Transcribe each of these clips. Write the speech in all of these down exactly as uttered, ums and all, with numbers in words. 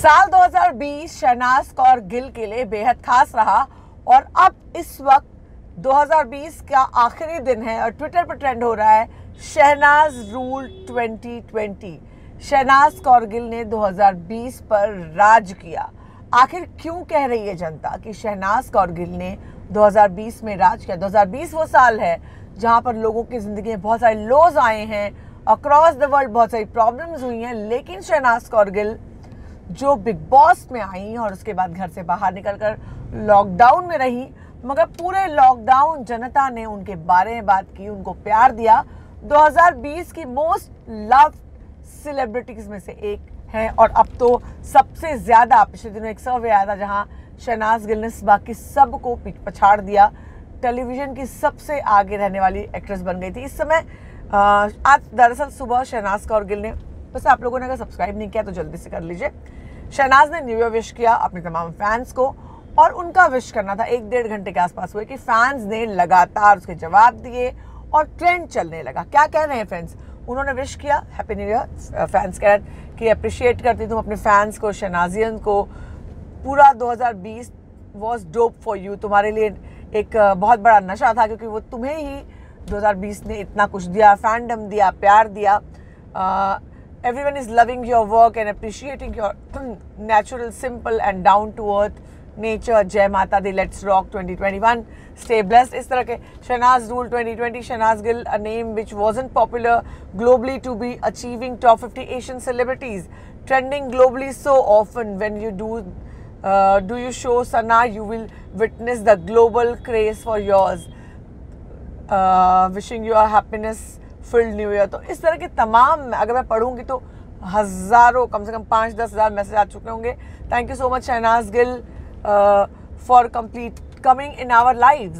साल दो हज़ार बीस शहनाज कौर गिल के लिए बेहद खास रहा और अब इस वक्त दो हज़ार बीस का आखिरी दिन है और ट्विटर पर ट्रेंड हो रहा है Shehnaaz rule twenty twenty. Shehnaaz Kaur Gill ने दो हज़ार बीस पर राज किया। आखिर क्यों कह रही है जनता कि शहनाज कौर गिल ने दो हज़ार बीस में राज किया? दो हज़ार बीस वो साल है जहां पर लोगों की जिंदगी में बहुत सारे लोज आए हैं, अक्रॉस द वर्ल्ड बहुत सारी प्रॉब्लम्स हुई हैं, लेकिन शहनाज कौर गिल जो बिग बॉस में आई और उसके बाद घर से बाहर निकलकर लॉकडाउन में रही, मगर पूरे लॉकडाउन जनता ने उनके बारे में बात की, उनको प्यार दिया। दो हज़ार बीस की मोस्ट लव सेलिब्रिटीज में से एक है और अब तो सबसे ज्यादा, पिछले दिनों एक सर्वे आया था जहां शहनाज गिल ने बाकी सबको पछाड़ दिया, टेलीविजन की सबसे आगे रहने वाली एक्ट्रेस बन गई थी। इस समय आज दरअसल सुबह शहनाज कौर गिल ने, बस आप लोगों ने अगर सब्सक्राइब नहीं किया तो जल्दी से कर लीजिए, शहनाज ने न्यू ईयर विश किया अपने तमाम फैंस को और उनका विश करना था एक डेढ़ घंटे के आसपास हुए कि फैंस ने लगातार उसके जवाब दिए और ट्रेंड चलने लगा। क्या कह रहे हैं फैंस? उन्होंने विश किया हैप्पी न्यू ईयर, फैंस कह रहे कि अप्रिशिएट करती तुम अपने फैंस को, शहनाजियन को, पूरा दो हज़ार बीस वॉज डोप फॉर यू, तुम्हारे लिए एक बहुत बड़ा नशा था क्योंकि वो तुम्हें ही दो हज़ार बीस ने इतना कुछ दिया, फैंडम दिया, प्यार दिया। Everyone is loving your work and appreciating your natural, simple and down to earth nature. जय माता दी, let's rock twenty twenty one, stay blessed. इस तरह के Shehnaaz rule twenty twenty, Shehnaaz Gill, a name which wasn't popular globally to be achieving top fifty Asian celebrities, trending globally so often when you do do you show Sana you will witness the global craze for yours, wishing you a happiness filled new year. तो इस तरह के तमाम, अगर मैं पढ़ूंगी तो हजारों, कम से कम पाँच दस हज़ार मैसेज आ चुके होंगे। Thank you so much Shehnaaz Gill for complete coming in our lives.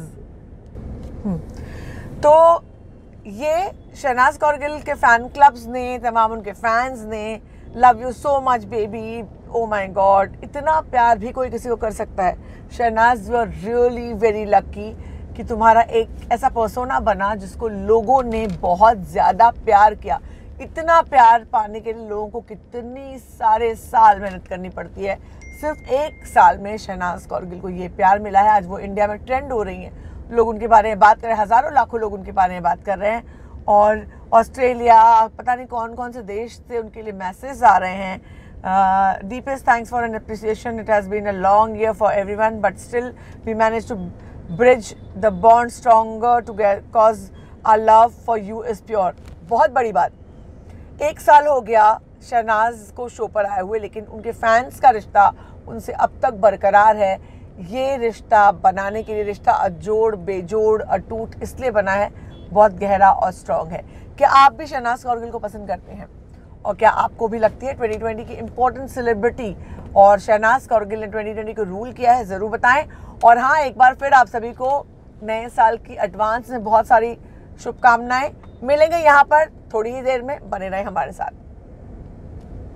तो ये शहनाज कौर गिल के फैन क्लब्स ने, तमाम उनके फैंस ने, love you so much baby, oh my God, इतना प्यार भी कोई किसी को कर सकता है? Shehnaaz, you are really very lucky कि तुम्हारा एक ऐसा पर्सोना बना जिसको लोगों ने बहुत ज़्यादा प्यार किया। इतना प्यार पाने के लिए लोगों को कितनी सारे साल मेहनत करनी पड़ती है, सिर्फ एक साल में शहनाज कौर गिल को ये प्यार मिला है। आज वो इंडिया में ट्रेंड हो रही हैं, लोग उनके बारे में बात कर रहे हैं, हज़ारों लाखों लोग उनके बारे में बात कर रहे हैं और ऑस्ट्रेलिया, पता नहीं कौन कौन से देश से उनके लिए मैसेज आ रहे हैं। Deepest thanks for an appreciation, it has been a long year for everyone but still we manage to bridge the bond stronger together cause our love for you is pure। बहुत बड़ी बात, एक साल हो गया शहनाज को शो पर आए हुए, लेकिन उनके फैंस का रिश्ता उनसे अब तक बरकरार है। ये रिश्ता बनाने के लिए, रिश्ता अजोड़ बेजोड़ अटूट इसलिए बना है, बहुत गहरा और स्ट्रॉन्ग है। क्या आप भी शहनाज कौर गिल को पसंद करते हैं? और क्या आपको भी लगती है ट्वेंटी ट्वेंटी की इम्पोर्टेंट सेलिब्रिटी और शहनाज कौर गिल ने ट्वेंटी ट्वेंटी को रूल किया है? ज़रूर बताएं। और हाँ, एक बार फिर आप सभी को नए साल की एडवांस में बहुत सारी शुभकामनाएं। मिलेंगे यहाँ पर थोड़ी ही देर में, बने रहें हमारे साथ।